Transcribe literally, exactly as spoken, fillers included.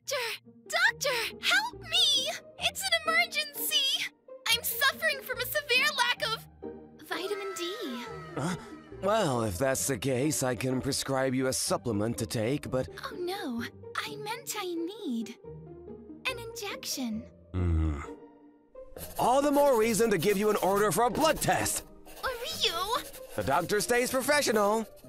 Doctor! Doctor! Help me! It's an emergency! I'm suffering from a severe lack of vitamin D. Huh? Well, if that's the case, I can prescribe you a supplement to take, but... Oh no, I meant I need an injection. Hmm. All the more reason to give you an order for a blood test! Uryu! The doctor stays professional.